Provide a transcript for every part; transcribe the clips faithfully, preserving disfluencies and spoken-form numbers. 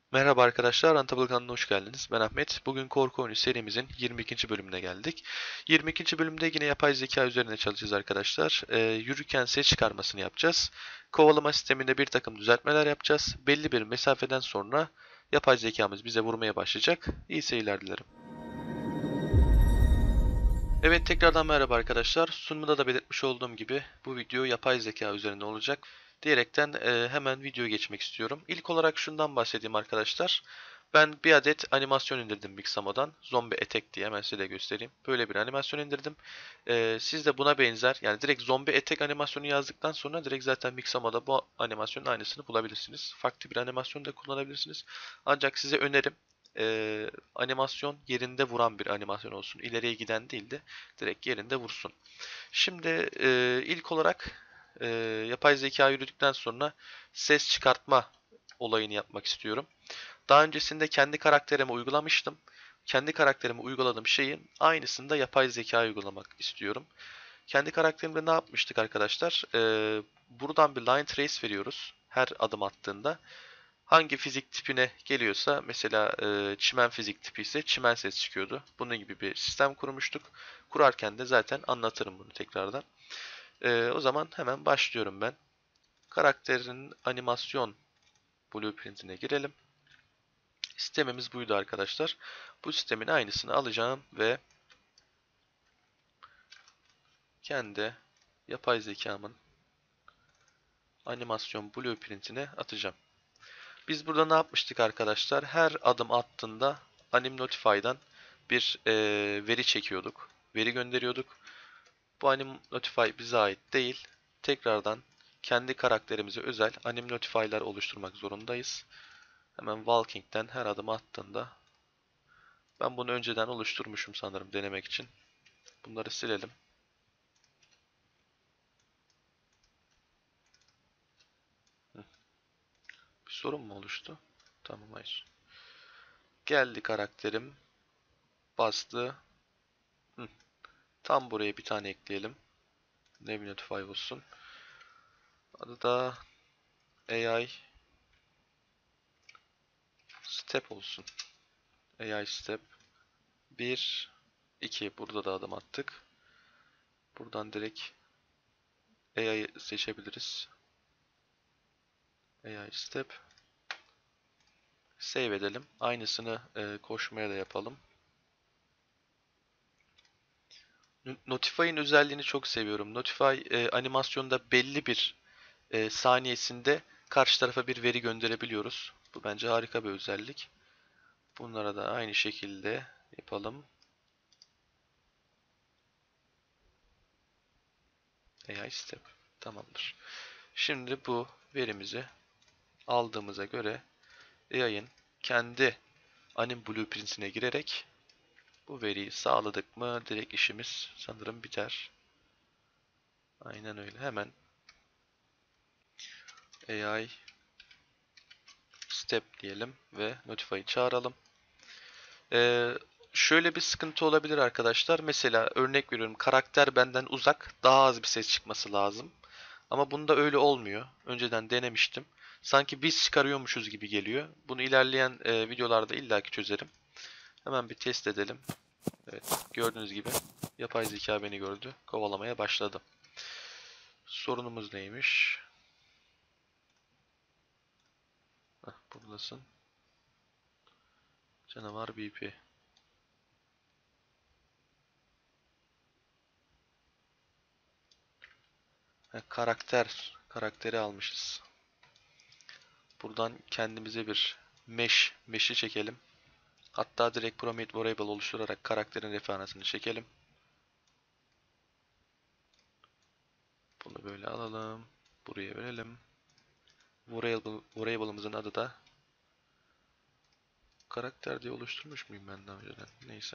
Merhaba arkadaşlar, Rantable kanalına hoş geldiniz. Ben Ahmet. Bugün korku oyunu serimizin yirmi ikinci bölümüne geldik. yirmi ikinci bölümde yine yapay zeka üzerine çalışacağız arkadaşlar. Ee, yürürken ses çıkarmasını yapacağız. Kovalama sisteminde bir takım düzeltmeler yapacağız. Belli bir mesafeden sonra yapay zekamız bize vurmaya başlayacak. İyi seyirler dilerim. Evet, tekrardan merhaba arkadaşlar. Sunumda da belirtmiş olduğum gibi bu video yapay zeka üzerine olacak. Diyerekten e, hemen videoya geçmek istiyorum. İlk olarak şundan bahsedeyim arkadaşlar. Ben bir adet animasyon indirdim Mixamo'dan. Zombie Attack diye hemen size de göstereyim. Böyle bir animasyon indirdim. E, siz de buna benzer yani direkt Zombie Attack animasyonu yazdıktan sonra direkt zaten Mixamo'da bu animasyonun aynısını bulabilirsiniz. Farklı bir animasyon da kullanabilirsiniz. Ancak size önerim e, animasyon yerinde vuran bir animasyon olsun. İleriye giden değil de direkt yerinde vursun. Şimdi e, ilk olarak e, yapay zeka yürüdükten sonra ses çıkartma olayını yapmak istiyorum. Daha öncesinde kendi karakterime uygulamıştım. Kendi karakterime uyguladığım şeyin aynısını da yapay zeka uygulamak istiyorum. Kendi karakterimde ne yapmıştık arkadaşlar? Ee, buradan bir line trace veriyoruz her adım attığında. Hangi fizik tipine geliyorsa mesela e, çimen fizik tipi ise çimen ses çıkıyordu. Bunun gibi bir sistem kurmuştuk. Kurarken de zaten anlatırım bunu tekrardan. E, o zaman hemen başlıyorum ben. Karakterin animasyon blueprint'ine girelim. Sistemimiz buydu arkadaşlar. Bu sistemin aynısını alacağım ve kendi yapay zekamın animasyon blueprint'ine atacağım. Biz burada ne yapmıştık arkadaşlar? Her adım attığında Anim Notify'dan bir e, veri çekiyorduk. Veri gönderiyorduk. Bu Anim Notify bize ait değil. Tekrardan kendi karakterimize özel Anim Notify'lar oluşturmak zorundayız. Hemen Walking'den her adım attığında ben bunu önceden oluşturmuşum sanırım denemek için. Bunları silelim. Bir sorun mu oluştu? Tamam, hayır. Geldi karakterim. Bastı. Hı. Tam buraya bir tane ekleyelim. Name Notify olsun. Adı da A I Step olsun. A I Step bir, iki. Burada da adım attık. Buradan direkt A I'yı seçebiliriz. A I Step. Save edelim. Aynısını e, koşmaya da yapalım. Notify'in özelliğini çok seviyorum. Notify e, animasyonda belli bir e, saniyesinde karşı tarafa bir veri gönderebiliyoruz. Bu bence harika bir özellik. Bunlara da aynı şekilde yapalım. A I Step. Tamamdır. Şimdi bu verimizi aldığımıza göre A I'ın kendi anim blueprint'ine girerek bu veriyi sağladık mı direkt işimiz sanırım biter. Aynen öyle. Hemen A I Step diyelim ve Notify'ı çağıralım. Ee, şöyle bir sıkıntı olabilir arkadaşlar. Mesela örnek veriyorum, karakter benden uzak, daha az bir ses çıkması lazım. Ama bunda öyle olmuyor. Önceden denemiştim. Sanki biz çıkarıyormuşuz gibi geliyor. Bunu ilerleyen e, videolarda illaki çözerim. Hemen bir test edelim. Evet, gördüğünüz gibi yapay zeka beni gördü. Kovalamaya başladı. Sorunumuz neymiş? Heh, buradasın. Canavar B P. Heh, karakter. Karakteri almışız. Buradan kendimize bir mesh, mesh'i çekelim. Hatta direkt prompt variable oluşturarak karakterin referansını çekelim. Bunu böyle alalım. Buraya verelim. Variable, variable'ımızın adı da karakter diye oluşturmuş muyum ben daha önceden? Neyse.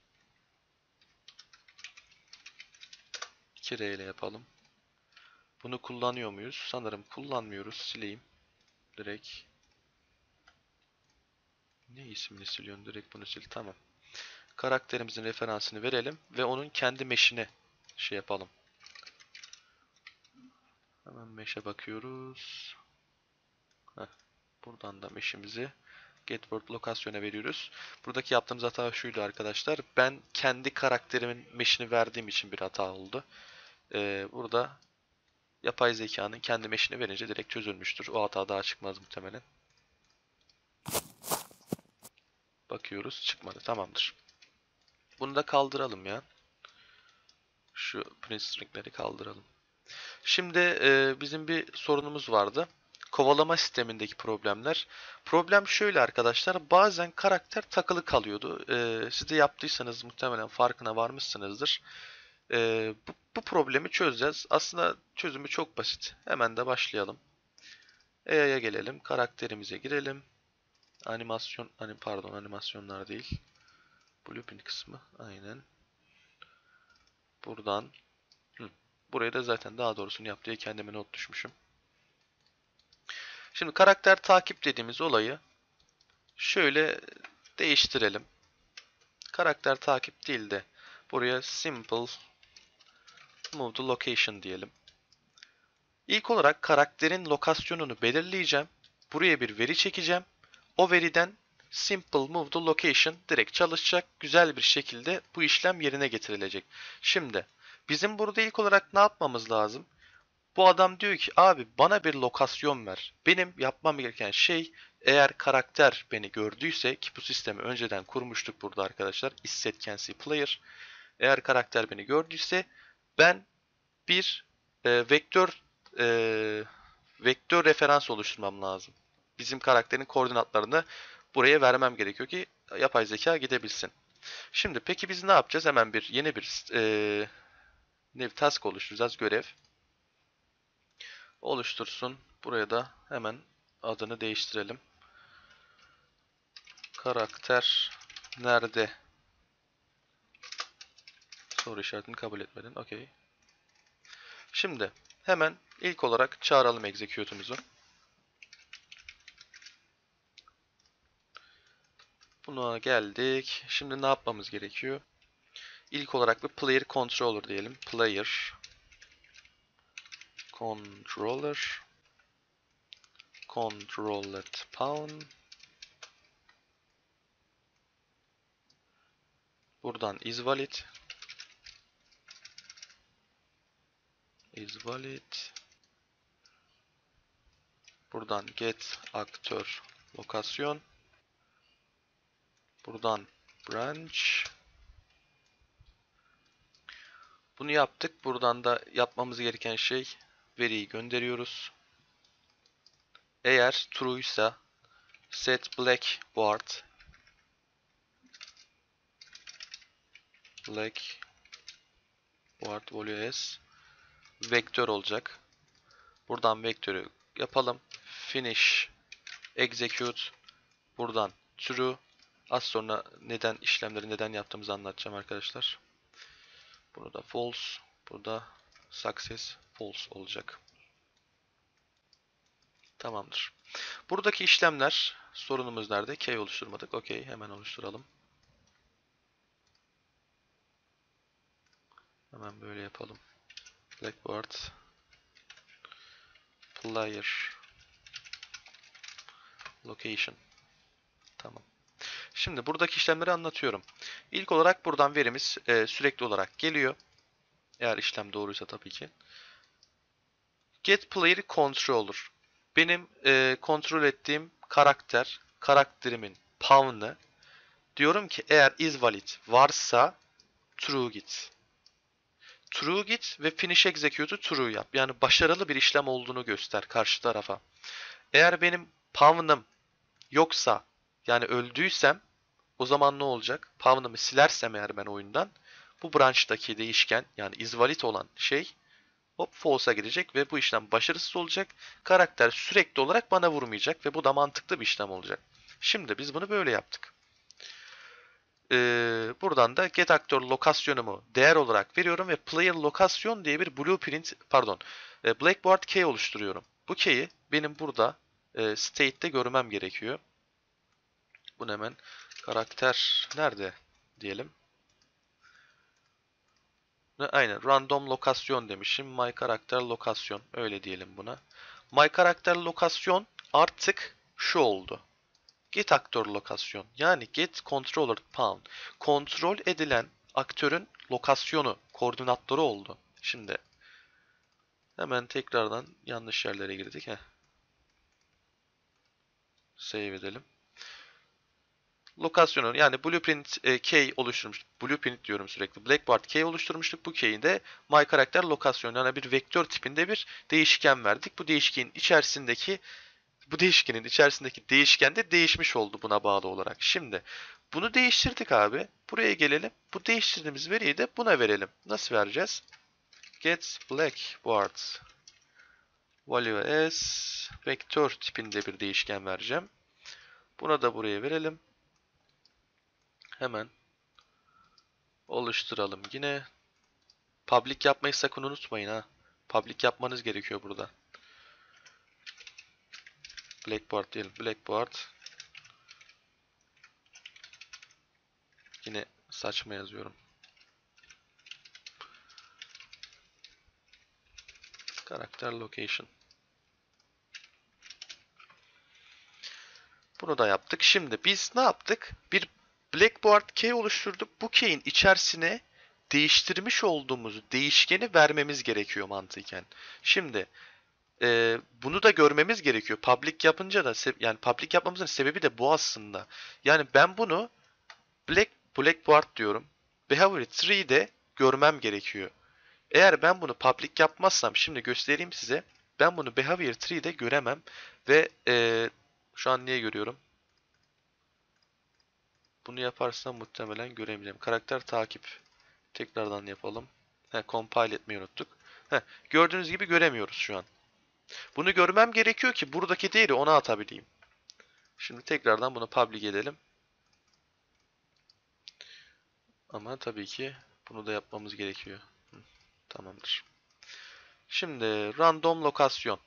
iki R ile yapalım. Bunu kullanıyor muyuz? Sanırım kullanmıyoruz. Sileyim. Direkt. Ne ismini siliyorsun? Direkt bunu sil. Tamam. Karakterimizin referansını verelim ve onun kendi mesh'ine şey yapalım. Hemen mesh'e bakıyoruz. Heh. Buradan da mesh'imizi Get word lokasyona veriyoruz. Buradaki yaptığımız hata şuydu arkadaşlar. Ben kendi karakterimin mesh'ini verdiğim için bir hata oldu. Ee, burada yapay zekanın kendi mesh'ini verince direkt çözülmüştür. O hata daha çıkmaz muhtemelen. Bakıyoruz. Çıkmadı. Tamamdır. Bunu da kaldıralım ya. Şu print string'leri kaldıralım. Şimdi e, bizim bir sorunumuz vardı. Kovalama sistemindeki problemler. Problem şöyle arkadaşlar. Bazen karakter takılı kalıyordu. E, siz de yaptıysanız muhtemelen farkına varmışsınızdır. E, bu, bu problemi çözeceğiz. Aslında çözümü çok basit. Hemen de başlayalım. A I'ya gelelim. Karakterimize girelim. Animasyon, hani pardon animasyonlar değil. Blueprint kısmı. Aynen. Buradan. Hı. Buraya da zaten daha doğrusunu yap diye kendime not düşmüşüm. Şimdi karakter takip dediğimiz olayı şöyle değiştirelim. Karakter takip değil de buraya simple move to location diyelim. İlk olarak karakterin lokasyonunu belirleyeceğim. Buraya bir veri çekeceğim. O veriden simple move to location direkt çalışacak. Güzel bir şekilde bu işlem yerine getirilecek. Şimdi bizim burada ilk olarak ne yapmamız lazım? Bu adam diyor ki abi bana bir lokasyon ver. Benim yapmam gereken şey eğer karakter beni gördüyse ki bu sistemi önceden kurmuştuk burada arkadaşlar. Isset can see player. Eğer karakter beni gördüyse ben bir e, vektör e, vektör referans oluşturmam lazım. Bizim karakterin koordinatlarını buraya vermem gerekiyor ki yapay zeka gidebilsin. Şimdi peki biz ne yapacağız? Hemen bir yeni bir e, ne task oluşturacağız, görev. Oluştursun. Buraya da hemen adını değiştirelim. Karakter nerede? Soru işaretini kabul etmedin. Okey. Şimdi hemen ilk olarak çağıralım execute'umuzu. Buna geldik. Şimdi ne yapmamız gerekiyor? İlk olarak bir player controller diyelim. Player controller controller pawn. Buradan is valid is valid. Buradan get aktör lokasyon. Buradan branch. Bunu yaptık. Buradan da yapmamız gereken şey veriyi gönderiyoruz. Eğer true ise set blackboard blackboard value as vektör olacak. Buradan vektörü yapalım. Finish execute. Buradan true. Az sonra neden işlemleri neden yaptığımızı anlatacağım arkadaşlar. Bunu da false. Burada success false olacak. Tamamdır. Buradaki işlemler sorunumuz nerede? Key oluşturmadık. Okey, hemen oluşturalım. Hemen böyle yapalım. Blackboard player location. Tamam. Şimdi buradaki işlemleri anlatıyorum. İlk olarak buradan verimiz e, sürekli olarak geliyor. Eğer işlem doğruysa tabii ki. Get player controller. Benim e, kontrol ettiğim karakter, karakterimin pawn'ı diyorum ki eğer is valid varsa true git. True git ve finish execute'u true yap. Yani başarılı bir işlem olduğunu göster karşı tarafa. Eğer benim pawn'ım yoksa yani öldüysem o zaman ne olacak? Pawn'ımı silersem eğer ben oyundan bu branch'taki değişken yani is valid olan şey hop false'a gidecek ve bu işlem başarısız olacak. Karakter sürekli olarak bana vurmayacak ve bu da mantıklı bir işlem olacak. Şimdi biz bunu böyle yaptık. Ee, buradan da get aktör lokasyonumu değer olarak veriyorum ve player lokasyon diye bir blueprint pardon e, blackboard key oluşturuyorum. Bu key'i benim burada e, state'te görmem gerekiyor. Bunu hemen karakter nerede diyelim. Aynen random lokasyon demişim. My karakter lokasyon öyle diyelim buna. My karakter lokasyon artık şu oldu. Get aktör lokasyon. Yani get controller pawn. Kontrol edilen aktörün lokasyonu, koordinatları oldu. Şimdi hemen tekrardan yanlış yerlere girdik. Heh. Save edelim. Lokasyonu yani blueprint e, key oluşturmuş. Blueprint diyorum sürekli. Blackboard key oluşturmuştuk. Bu key'in de my karakter lokasyon yani bir vektör tipinde bir değişken verdik. Bu değişkenin içerisindeki bu değişkenin içerisindeki değişken de değişmiş oldu buna bağlı olarak. Şimdi bunu değiştirdik abi. Buraya gelelim. Bu değiştirdiğimiz veriyi de buna verelim. Nasıl vereceğiz? Get blackboard value as vektör tipinde bir değişken vereceğim. Buna da buraya verelim. Hemen oluşturalım yine. Public yapmayı sakın unutmayın ha. Public yapmanız gerekiyor burada. Blackboard diyelim. Blackboard. Yine saçma yazıyorum. Karakter location. Bunu da yaptık. Şimdi biz ne yaptık? Bir Blackboard key oluşturduk. Bu key'in içerisine değiştirmiş olduğumuz değişkeni vermemiz gerekiyor mantıken. Şimdi e, bunu da görmemiz gerekiyor. Public yapınca da yani public yapmamızın sebebi de bu aslında. Yani ben bunu Black Blackboard diyorum. Behavior tree'de görmem gerekiyor. Eğer ben bunu public yapmazsam şimdi göstereyim size. Ben bunu Behavior tree'de göremem ve e, şu an niye görüyorum? Bunu yaparsam muhtemelen göremeyeceğim. Karakter takip. Tekrardan yapalım. He, compile etmeyi unuttuk. He, gördüğünüz gibi göremiyoruz şu an. Bunu görmem gerekiyor ki buradaki değeri ona atabileyim. Şimdi tekrardan bunu public edelim. Ama tabii ki bunu da yapmamız gerekiyor. Hı, tamamdır. Şimdi random lokasyon.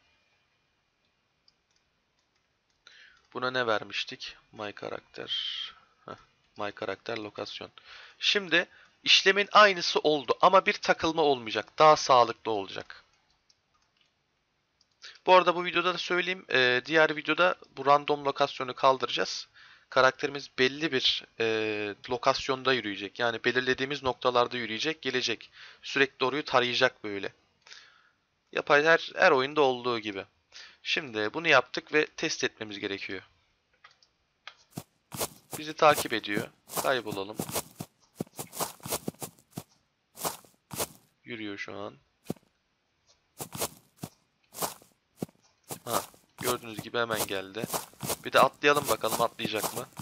Buna ne vermiştik? My karakter. Heh, my karakter lokasyon. Şimdi işlemin aynısı oldu ama bir takılma olmayacak. Daha sağlıklı olacak. Bu arada bu videoda da söyleyeyim. E, diğer videoda bu random lokasyonu kaldıracağız. Karakterimiz belli bir e, lokasyonda yürüyecek. Yani belirlediğimiz noktalarda yürüyecek, gelecek. Sürekli orayı tarayacak böyle. Yapay her, her oyunda olduğu gibi. Şimdi bunu yaptık ve test etmemiz gerekiyor. Bizi takip ediyor. Kaybolalım. Yürüyor şu an. Ha, gördüğünüz gibi hemen geldi. Bir de atlayalım bakalım atlayacak mı?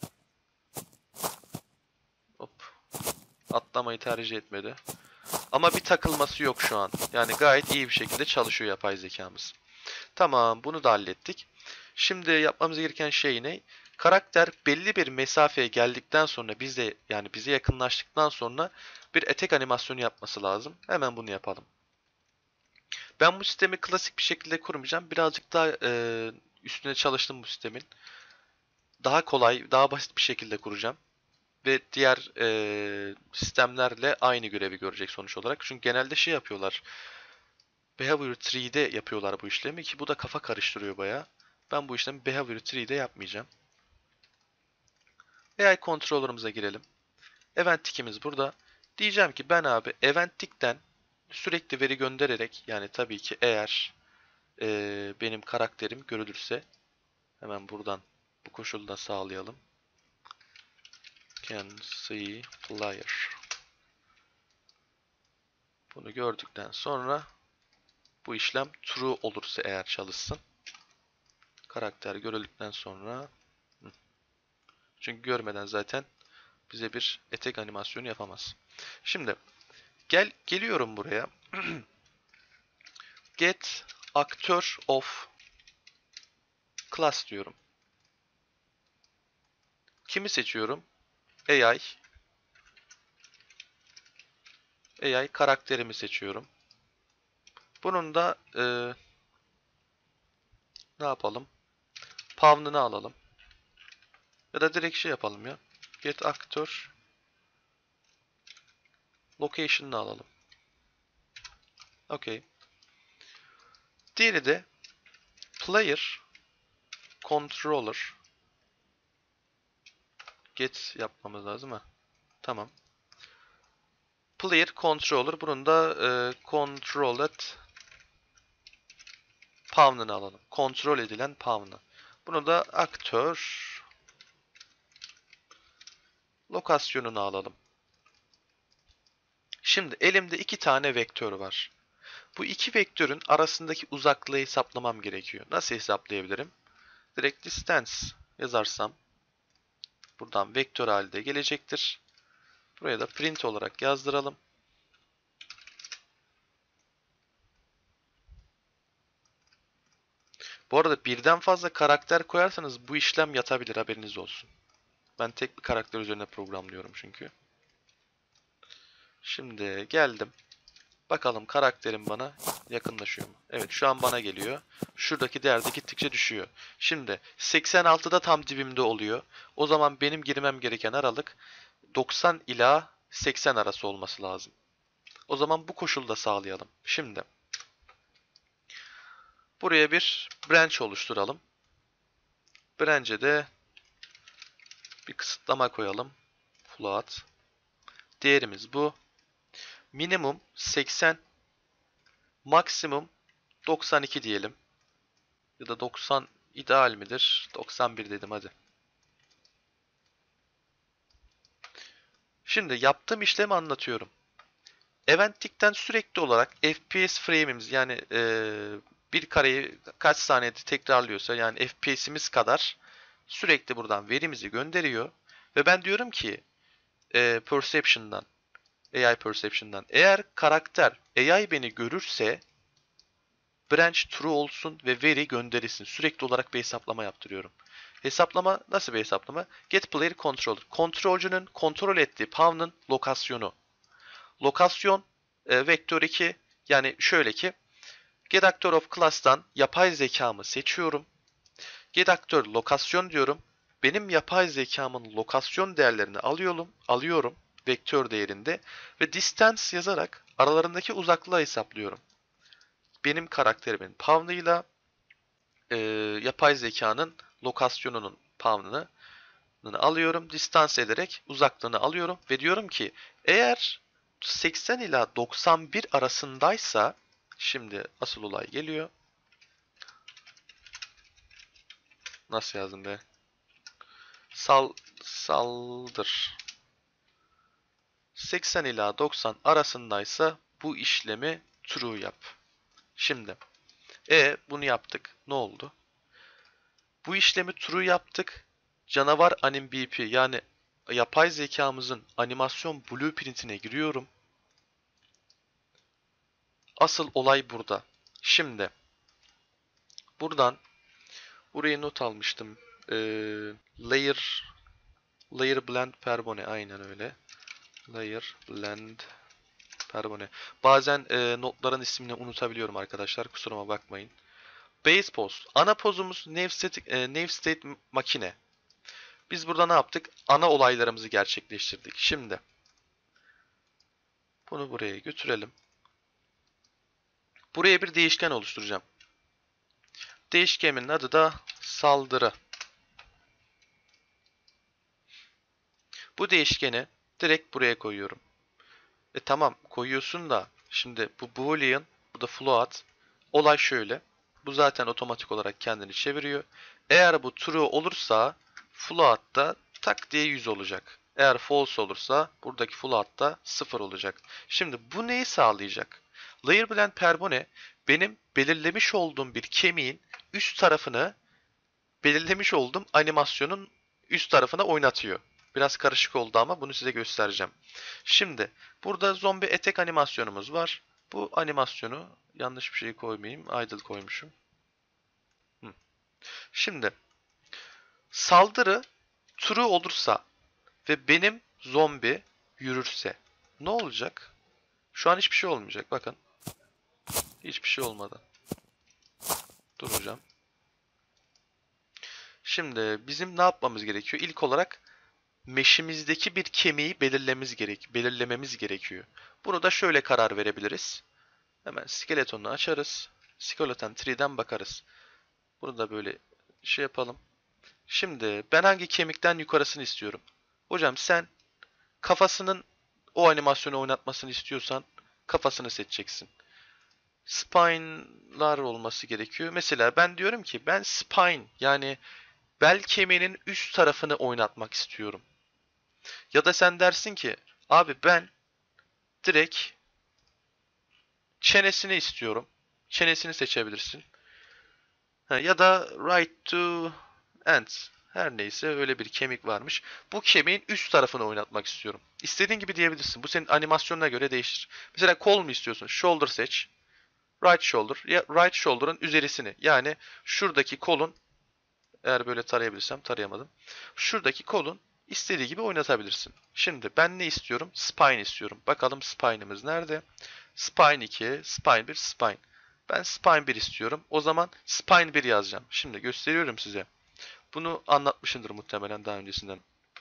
Hop. Atlamayı tercih etmedi. Ama bir takılması yok şu an. Yani gayet iyi bir şekilde çalışıyor yapay zekamız. Tamam, bunu da hallettik. Şimdi yapmamız gereken şey ne? Karakter belli bir mesafeye geldikten sonra bize yani bize yakınlaştıktan sonra bir etek animasyonu yapması lazım. Hemen bunu yapalım. Ben bu sistemi klasik bir şekilde kurmayacağım. Birazcık daha e, üstüne çalıştım bu sistemin. Daha kolay, daha basit bir şekilde kuracağım. Ve diğer e, sistemlerle aynı görevi görecek sonuç olarak. Çünkü genelde şey yapıyorlar. Behavior tree'de yapıyorlar bu işlemi ki bu da kafa karıştırıyor bayağı. Ben bu işlemi Behavior tree'de yapmayacağım. A I controller'ımıza girelim. Event tick'imiz burada. Diyeceğim ki ben abi event tick'ten sürekli veri göndererek yani tabii ki eğer e, benim karakterim görülürse hemen buradan bu koşulu da sağlayalım. Can see player. Bunu gördükten sonra bu işlem true olursa eğer çalışsın. Karakter görüldükten sonra çünkü görmeden zaten bize bir etek animasyonu yapamaz. Şimdi gel geliyorum buraya. Get actor of class diyorum. Kimi seçiyorum? A I. A I karakterimi seçiyorum. Bunun da e, ne yapalım? Pawn'ını alalım. Ya da direkt şey yapalım ya. Get actor location'ını alalım. Okay. Diğeri de player controller Get yapmamız lazım ha. Tamam. Player controller. Bunun da e, controlled pawn'ını alalım. Kontrol edilen pawn'ı. Bunu da aktör lokasyonunu alalım. Şimdi elimde iki tane vektör var. Bu iki vektörün arasındaki uzaklığı hesaplamam gerekiyor. Nasıl hesaplayabilirim? Direkt distance yazarsam buradan vektör halinde gelecektir. Buraya da print olarak yazdıralım. Bu arada birden fazla karakter koyarsanız bu işlem yatabilir, haberiniz olsun. Ben tek bir karakter üzerine programlıyorum çünkü. Şimdi geldim. Bakalım karakterim bana yakınlaşıyor mu? Evet, şu an bana geliyor. Şuradaki değer de gittikçe düşüyor. Şimdi seksen altıda tam dibimde oluyor. O zaman benim girmem gereken aralık doksan ila seksen arası olması lazım. O zaman bu koşulu da sağlayalım. Şimdi buraya bir branch oluşturalım. Branch'e de bir kısıtlama koyalım. Float. Değerimiz bu. Minimum seksen, maksimum doksan iki diyelim. Ya da doksan ideal midir? doksan bir dedim hadi. Şimdi yaptığım işlemi anlatıyorum. Event'tikten sürekli olarak F P S frame'imiz, yani e, bir kareyi kaç saniyede tekrarlıyorsa, yani F P S'imiz kadar sürekli buradan verimizi gönderiyor. Ve ben diyorum ki e, Perception'dan, A I Perception'dan, eğer karakter A I beni görürse branch true olsun ve veri gönderilsin. Sürekli olarak bir hesaplama yaptırıyorum. Hesaplama nasıl bir hesaplama? Get player controller. Kontrolcünün kontrol ettiği pawn'ın lokasyonu. Lokasyon e, vektör iki, yani şöyle ki get actor of class'tan yapay zekamı seçiyorum. Get actor lokasyon diyorum. Benim yapay zekamın lokasyon değerlerini alıyorum, alıyorum vektör değerinde ve distance yazarak aralarındaki uzaklığı hesaplıyorum. Benim karakterimin pawn'ıyla e, yapay zekanın lokasyonunun pawn'ını alıyorum. Distance ederek uzaklığını alıyorum ve diyorum ki eğer seksen ila doksan bir arasındaysa, şimdi asıl olay geliyor. Nasıl yazdım be? Sal, saldır. seksen ila doksan arasındaysa bu işlemi true yap. Şimdi e bunu yaptık. Ne oldu? Bu işlemi true yaptık. Canavar anim B P, yani yapay zekamızın animasyon blueprint'ine giriyorum. Asıl olay burada. Şimdi buradan burayı not almıştım. Ee, layer layer blend perbone, aynen öyle. Layer blend perbone. Bazen e, notların ismini unutabiliyorum arkadaşlar. Kusuruma bakmayın. Base pose. Ana pozumuz nave state, e, nave state makine. Biz burada ne yaptık? Ana olaylarımızı gerçekleştirdik. Şimdi bunu buraya götürelim. Buraya bir değişken oluşturacağım. Değişkenimin adı da saldırı. Bu değişkeni direkt buraya koyuyorum. E tamam koyuyorsun da şimdi bu boolean, bu da float. Olay şöyle. Bu zaten otomatik olarak kendini çeviriyor. Eğer bu true olursa float da tak diye yüz olacak. Eğer false olursa buradaki float da sıfır olacak. Şimdi bu neyi sağlayacak? Layer blend perbone benim belirlemiş olduğum bir kemiğin üst tarafını belirlemiş olduğum animasyonun üst tarafına oynatıyor. Biraz karışık oldu ama bunu size göstereceğim. Şimdi burada zombi etek animasyonumuz var. Bu animasyonu yanlış bir şey koymayayım. Idle koymuşum. Hı. Şimdi saldırı true olursa ve benim zombi yürürse ne olacak? Şu an hiçbir şey olmayacak. Bakın. Hiçbir şey olmadı. Duracağım. Şimdi bizim ne yapmamız gerekiyor? İlk olarak mesh'imizdeki bir kemiği belirlememiz gerek, belirlememiz gerekiyor. Bunu da şöyle karar verebiliriz. Hemen skeletonunu açarız. Skeleton tree'den bakarız. Bunu da böyle şey yapalım. Şimdi ben hangi kemikten yukarısını istiyorum? Hocam sen kafasının o animasyonu oynatmasını istiyorsan kafasını seçeceksin. Spine'lar olması gerekiyor. Mesela ben diyorum ki ben spine yani bel kemiğinin üst tarafını oynatmak istiyorum. Ya da sen dersin ki abi ben direkt çenesini istiyorum. Çenesini seçebilirsin. Ha, ya da right to end. Her neyse öyle bir kemik varmış. Bu kemiğin üst tarafını oynatmak istiyorum. İstediğin gibi diyebilirsin. Bu senin animasyonuna göre değişir. Mesela kol mu istiyorsun? Shoulder seç. Right shoulder. Ya right shoulder'ın üzerisini. Yani şuradaki kolun, eğer böyle tarayabilirsem, tarayamadım. Şuradaki kolun istediği gibi oynatabilirsin. Şimdi ben ne istiyorum? Spine istiyorum. Bakalım spine'ımız nerede? Spine iki, Spine bir, Spine. Ben Spine bir istiyorum. O zaman Spine bir yazacağım. Şimdi gösteriyorum size. Bunu anlatmışımdır muhtemelen daha öncesinden.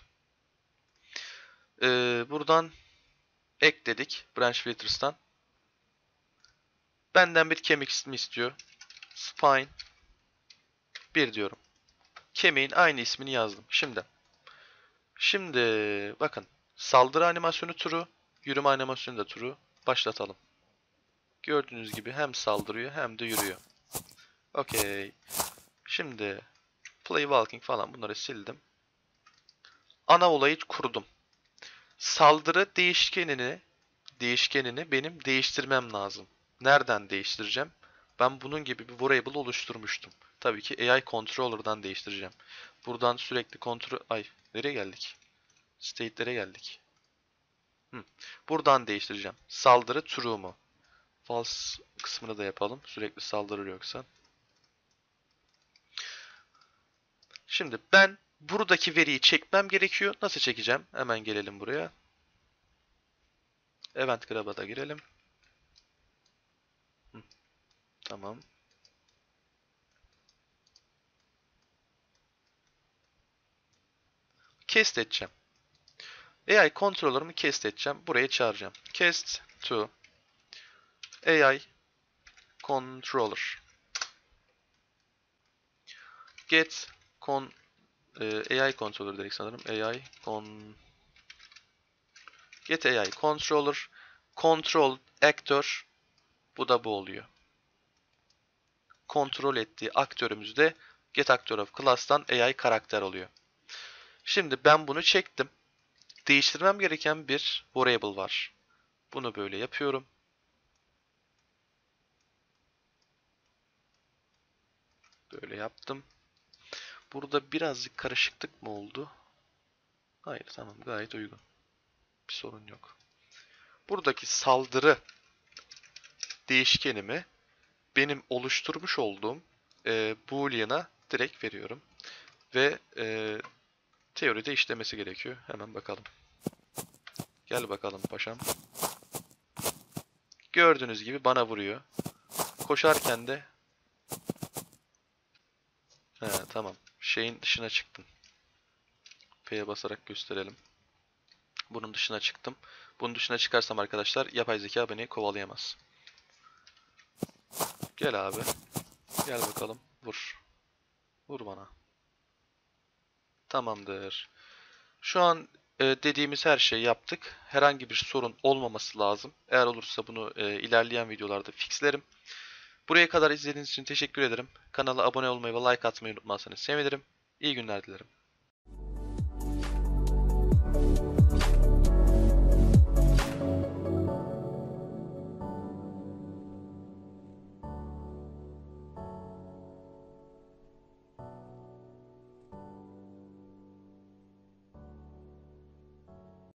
Ee, buradan ekledik Branch Filters'tan. Benden bir kemik ismi istiyor. Spine bir diyorum. Kemiğin aynı ismini yazdım. Şimdi. Şimdi bakın. Saldırı animasyonu turu, yürüme animasyonu da turu. Başlatalım. Gördüğünüz gibi hem saldırıyor hem de yürüyor. Okey. Şimdi play walking falan bunları sildim. Ana olayı kurdum. Saldırı değişkenini değişkenini benim değiştirmem lazım. Nereden değiştireceğim? Ben bunun gibi bir variable oluşturmuştum. Tabii ki A I controller'dan değiştireceğim. Buradan sürekli kontrol... Ay, nereye geldik? State'lere geldik. Hı. Buradan değiştireceğim. Saldırı true mu? False kısmını da yapalım. Sürekli saldırır yoksa. Şimdi ben buradaki veriyi çekmem gerekiyor. Nasıl çekeceğim? Hemen gelelim buraya. Event Grab'a da girelim. Hı. Tamam. Cast edeceğim. A I controller'ımı cast edeceğim. Buraya çağıracağım. Cast to A I controller. Get con e, A I controller dedik sanırım. A I con Get A I controller control actor, bu da bu oluyor. Kontrol ettiği aktörümüz de get actor of class'tan A I karakter oluyor. Şimdi ben bunu çektim. Değiştirmem gereken bir variable var. Bunu böyle yapıyorum. Böyle yaptım. Burada birazcık karışıklık mı oldu? Hayır, tamam, gayet uygun. Bir sorun yok. Buradaki saldırı değişkenimi benim oluşturmuş olduğum e, boolean'a direkt veriyorum. Ve e, teoride işlemesi gerekiyor. Hemen bakalım. Gel bakalım paşam. Gördüğünüz gibi bana vuruyor. Koşarken de he, tamam. Şeyin dışına çıktım. P'ye basarak gösterelim. Bunun dışına çıktım. Bunun dışına çıkarsam arkadaşlar yapay zeka beni kovalayamaz. Gel abi. Gel bakalım. Vur. Vur bana. Tamamdır. Şu an e, dediğimiz her şeyi yaptık. Herhangi bir sorun olmaması lazım. Eğer olursa bunu e, ilerleyen videolarda fixlerim. Buraya kadar izlediğiniz için teşekkür ederim. Kanala abone olmayı ve like atmayı unutmazsanız sevinirim. İyi günler dilerim.